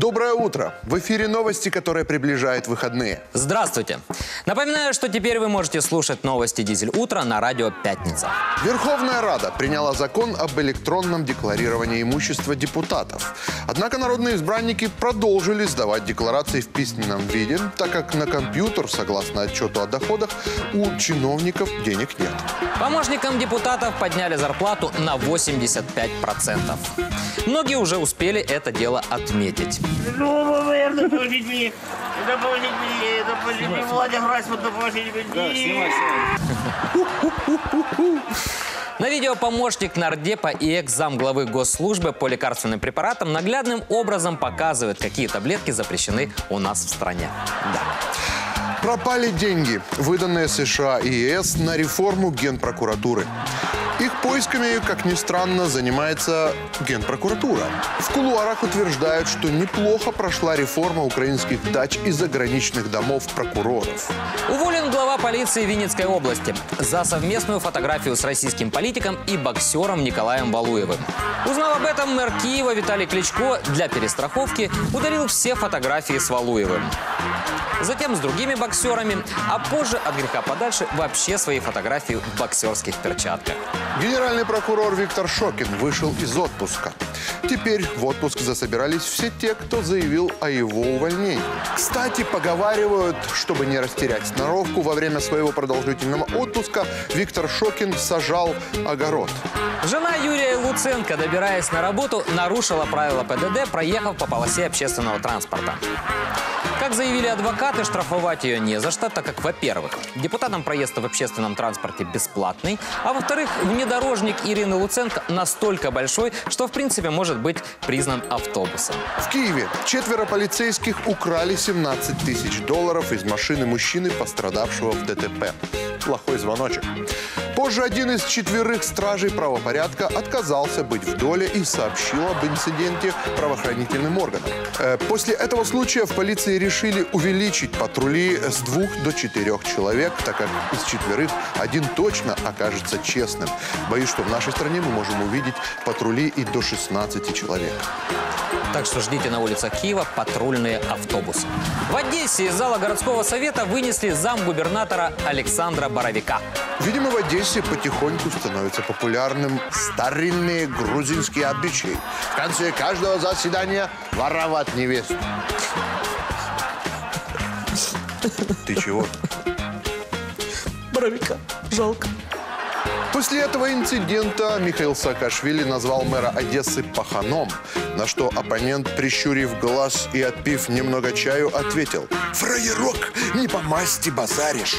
Доброе утро! В эфире новости, которые приближают выходные. Здравствуйте! Напоминаю, что теперь вы можете слушать новости «Дизель утро» на радио «Пятница». Верховная Рада приняла закон об электронном декларировании имущества депутатов. Однако народные избранники продолжили сдавать декларации в письменном виде, так как на компьютер, согласно отчету о доходах, у чиновников денег нет. Помощникам депутатов подняли зарплату на 85%. Многие уже успели это дело отметить. На видео помощник нардепа и экс-замглавы Госслужбы по лекарственным препаратам наглядным образом показывает, какие таблетки запрещены у нас в стране. Да. Пропали деньги, выданные США и ЕС на реформу Генпрокуратуры. Их поисками, как ни странно, занимается Генпрокуратура. В кулуарах утверждают, что неплохо прошла реформа украинских дач и заграничных домов прокуроров. Уволен глава полиции Винницкой области за совместную фотографию с российским политиком и боксером Николаем Валуевым. Узнав об этом, мэр Киева Виталий Кличко для перестраховки удалил все фотографии с Валуевым. Затем с другими боксерами, а позже от греха подальше вообще свои фотографии в боксерских перчатках. Генеральный прокурор Виктор Шокин вышел из отпуска. Теперь в отпуск засобирались все те, кто заявил о его увольнении. Кстати, поговаривают, чтобы не растерять сноровку, во время своего продолжительного отпуска Виктор Шокин сажал огород. Жена Юрия Луценко, добираясь на работу, нарушила правила ПДД, проехав по полосе общественного транспорта. Как заявили адвокаты, штрафовать ее не за что, так как, во-первых, депутатам проезд в общественном транспорте бесплатный, а во-вторых, внедорожник Ирины Луценко настолько большой, что, в принципе, может быть признан автобусом. В Киеве 4 полицейских украли 17 тысяч долларов из машины мужчины, пострадавшего в ДТП. Плохой звоночек. Позже один из 4 стражей правопорядка отказался быть в доле и сообщил об инциденте правоохранительным органам. После этого случая в полиции решили увеличить патрули с 2 до 4 человек, так как из 4 один точно окажется честным. Боюсь, что в нашей стране мы можем увидеть патрули и до 16 человек. Так что ждите на улицах Киева патрульные автобусы. В Одессе из зала городского совета вынесли замгубернатора Александра Боровика. Видимо, в Одессе потихоньку становятся популярным старинные грузинские обычаи. В конце каждого заседания воровать невесту. Ты чего? Боровика. Жалко. После этого инцидента Михаил Саакашвили назвал мэра Одессы паханом, на что оппонент, прищурив глаз и отпив немного чаю, ответил: «Фраерок, не по масти базаришь».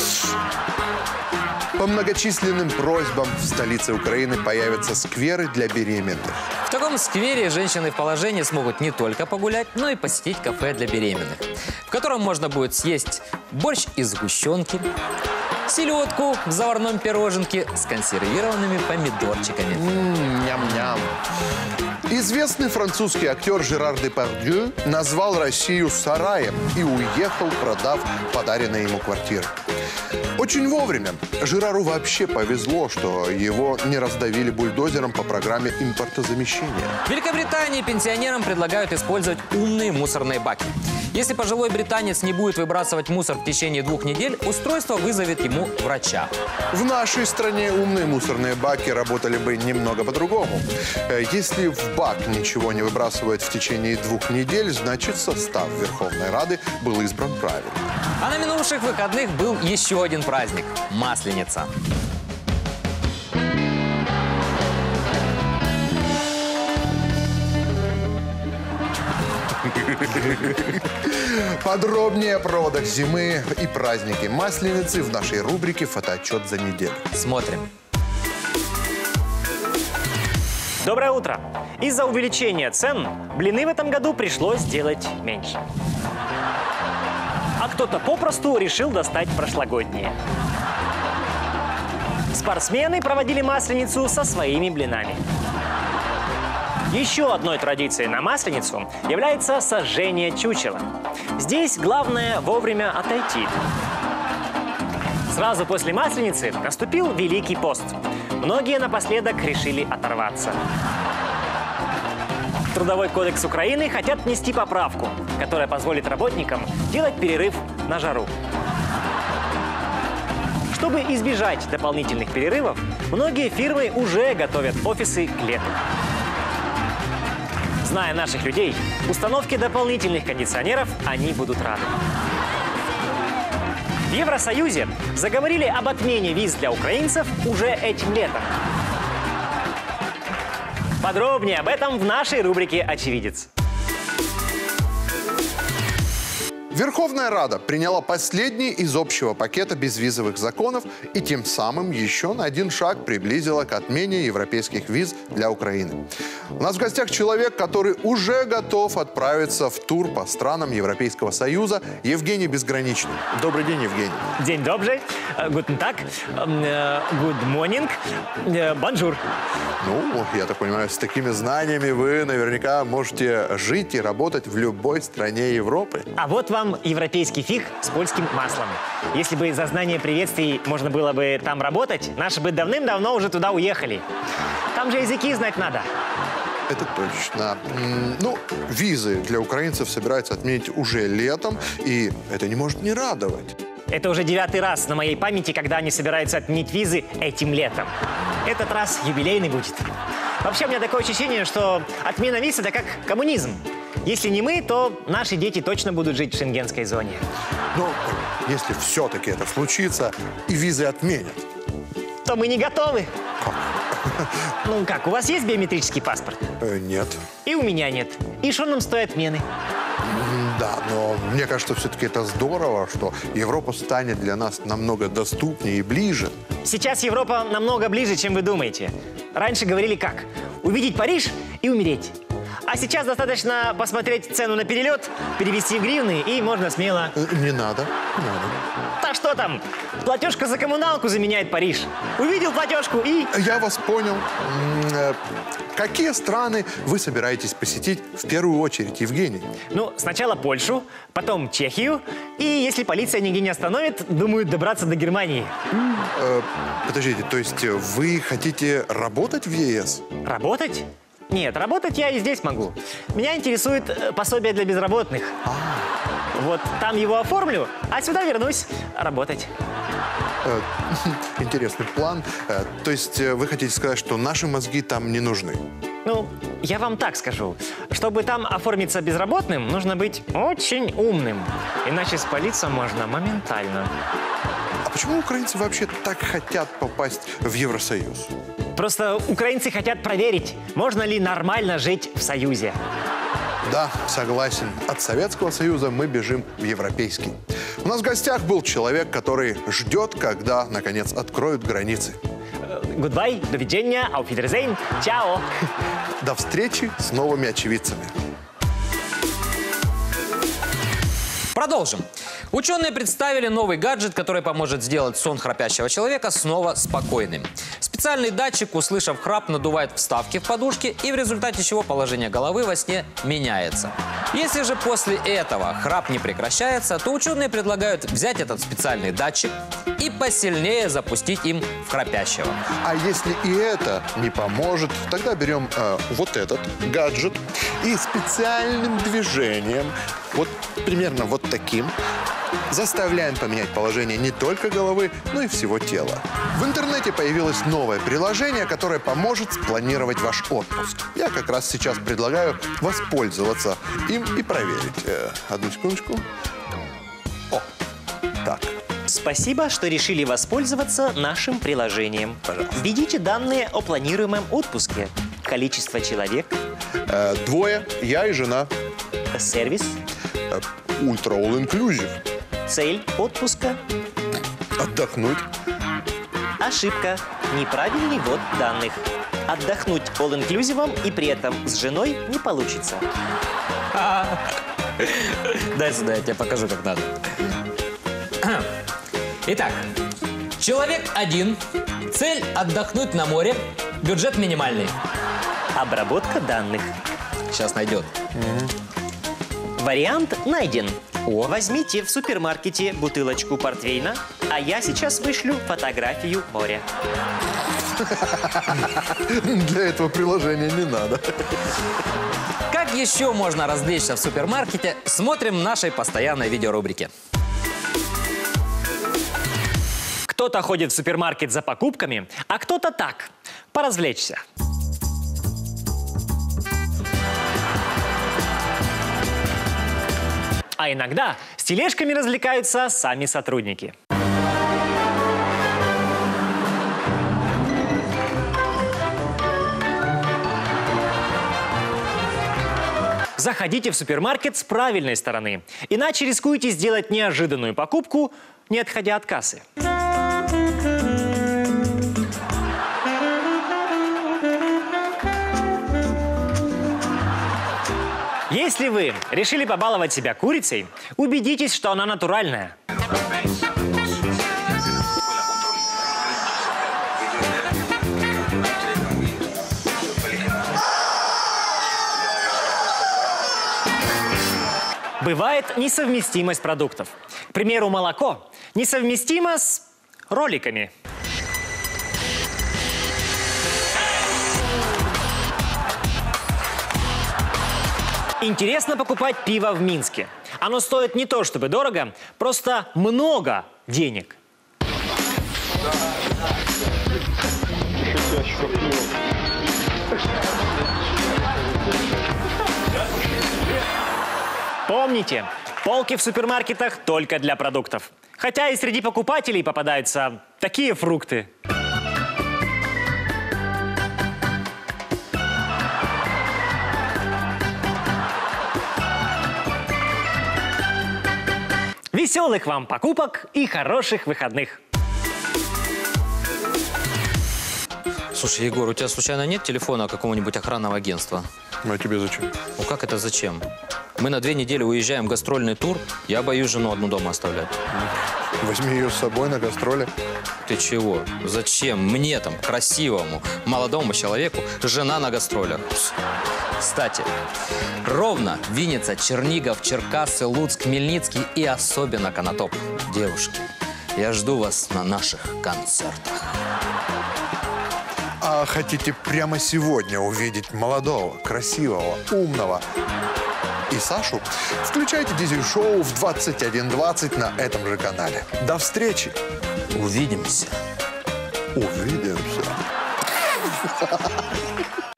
По многочисленным просьбам в столице Украины появятся скверы для беременных. В таком сквере женщины в положении смогут не только погулять, но и посетить кафе для беременных, в котором можно будет съесть борщ из сгущенки, селедку в заварном пироженке с консервированными помидорчиками. Ням-ням. Известный французский актер Жерар Депардью назвал Россию сараем и уехал, продав подаренные ему квартиры. Очень вовремя. Жерару вообще повезло, что его не раздавили бульдозером по программе импортозамещения. В Великобритании пенсионерам предлагают использовать умные мусорные баки. Если пожилой британец не будет выбрасывать мусор в течение 2 недель, устройство вызовет ему врача. В нашей стране умные мусорные баки работали бы немного по-другому. Если в бак ничего не выбрасывают в течение 2 недель, значит, состав Верховной Рады был избран правильно. А на минувших выходных был еще один праздник – Масленица. Подробнее о проводах зимы и праздники Масленицы в нашей рубрике «Фотоотчет за неделю». Смотрим. Доброе утро! Из-за увеличения цен блины в этом году пришлось делать меньше. А кто-то попросту решил достать прошлогодние. Спортсмены проводили Масленицу со своими блинами. Еще одной традицией на Масленицу является сожжение чучела. Здесь главное вовремя отойти. Сразу после Масленицы наступил Великий пост. Многие напоследок решили оторваться. Трудовой кодекс Украины хотят внести поправку, которая позволит работникам делать перерыв на жару. Чтобы избежать дополнительных перерывов, многие фирмы уже готовят офисы к лету. Зная наших людей, установке дополнительных кондиционеров они будут рады. В Евросоюзе заговорили об отмене виз для украинцев уже этим летом. Подробнее об этом в нашей рубрике «Очевидец». Верховная Рада приняла последний из общего пакета безвизовых законов и тем самым еще на один шаг приблизила к отмене европейских виз для Украины. У нас в гостях человек, который уже готов отправиться в тур по странам Европейского Союза, Евгений Безграничный. Добрый день, Евгений. День добрый. Guten Tag. Good morning. Bonjour. Ну, я так понимаю, с такими знаниями вы наверняка можете жить и работать в любой стране Европы. А вот вам европейский фиг с польским маслом. Если бы за знание приветствий можно было бы там работать, наши бы давным-давно уже туда уехали. Там же языки знать надо. Это точно. Ну, визы для украинцев собираются отменить уже летом, и это не может не радовать. Это уже 9-й раз на моей памяти, когда они собираются отменить визы этим летом. Этот раз юбилейный будет. Вообще, у меня такое ощущение, что отмена виз – это как коммунизм. Если не мы, то наши дети точно будут жить в шенгенской зоне. Но если все-таки это случится и визы отменят, то мы не готовы. Ну как, у вас есть биометрический паспорт? Нет. И у меня нет. И что нам стоит отмены? Да, но мне кажется, все-таки это здорово, что Европа станет для нас намного доступнее и ближе. Сейчас Европа намного ближе, чем вы думаете. Раньше говорили как? Увидеть Париж и умереть. А сейчас достаточно посмотреть цену на перелет, перевести в гривны, и можно смело... Не надо, не надо. Да что там? Платежка за коммуналку заменяет Париж. Увидел платежку и... Я вас понял. Какие страны вы собираетесь посетить в первую очередь, Евгений? Ну, сначала Польшу, потом Чехию, и если полиция нигде не остановит, думаю добраться до Германии. Подождите, то есть вы хотите работать в ЕС? Работать? Нет, работать я и здесь могу. Меня интересует пособие для безработных. Вот там его оформлю, а сюда вернусь работать. Интересный план. То есть вы хотите сказать, что наши мозги там не нужны? Ну, я вам так скажу. Чтобы там оформиться безработным, нужно быть очень умным. Иначе спалиться можно моментально. А почему украинцы вообще так хотят попасть в Евросоюз? Просто украинцы хотят проверить, можно ли нормально жить в Союзе. Да, согласен. От Советского Союза мы бежим в Европейский. У нас в гостях был человек, который ждет, когда, наконец, откроют границы. Goodbye, до видения, auf Wiedersehen, чао. До встречи с новыми очевидцами. Продолжим. Ученые представили новый гаджет, который поможет сделать сон храпящего человека снова спокойным. Специальный датчик, услышав храп, надувает вставки в подушке, и в результате чего положение головы во сне меняется. Если же после этого храп не прекращается, то ученые предлагают взять этот специальный датчик и посильнее запустить им в храпящего. А если и это не поможет, тогда берем вот этот гаджет и специальным движением, вот примерно вот таким, заставляем поменять положение не только головы, но и всего тела. В интернете появилось новое приложение, которое поможет спланировать ваш отпуск. Я как раз сейчас предлагаю воспользоваться им и проверить. Одну секундочку. О, так. Спасибо, что решили воспользоваться нашим приложением. Пожалуйста. Введите данные о планируемом отпуске. Количество человек. 2, я и жена. Сервис. Ультра all inclusive. Цель отпуска. Отдохнуть. Ошибка. Неправильный ввод данных. Отдохнуть all-inclusive и при этом с женой не получится. Дай сюда, я тебе покажу, как надо. Итак, человек 1, цель отдохнуть на море, бюджет минимальный. Обработка данных. Сейчас найдет. Вариант найден. О. Возьмите в супермаркете бутылочку портвейна, а я сейчас вышлю фотографию моря. Для этого приложения не надо. Как еще можно развлечься в супермаркете, смотрим в нашей постоянной видеорубрике. Кто-то ходит в супермаркет за покупками, а кто-то так, поразвлечься. А иногда с тележками развлекаются сами сотрудники. Заходите в супермаркет с правильной стороны, иначе рискуете сделать неожиданную покупку, не отходя от кассы. Если вы решили побаловать себя курицей, убедитесь, что она натуральная. Бывает несовместимость продуктов. К примеру, молоко несовместимо с роликами. Интересно покупать пиво в Минске. Оно стоит не то чтобы дорого, просто много денег. Помните, полки в супермаркетах только для продуктов. Хотя и среди покупателей попадаются такие фрукты. Веселых вам покупок и хороших выходных! Слушай, Егор, у тебя случайно нет телефона какого-нибудь охранного агентства? А тебе зачем? Ну как это зачем? Мы на 2 недели уезжаем в гастрольный тур, я боюсь жену одну дома оставлять. Возьми ее с собой на гастроли. Ты чего? Зачем мне там, красивому, молодому человеку, жена на гастролях? Кстати, Ровно, Винница, Чернигов, Черкассы, Луцк, Хмельницкий и особенно Конотоп. Девушки, я жду вас на наших концертах. А хотите прямо сегодня увидеть молодого, красивого, умного и Сашу? Включайте Дизель-шоу в 21:20 на этом же канале. До встречи! Увидимся. Увидимся.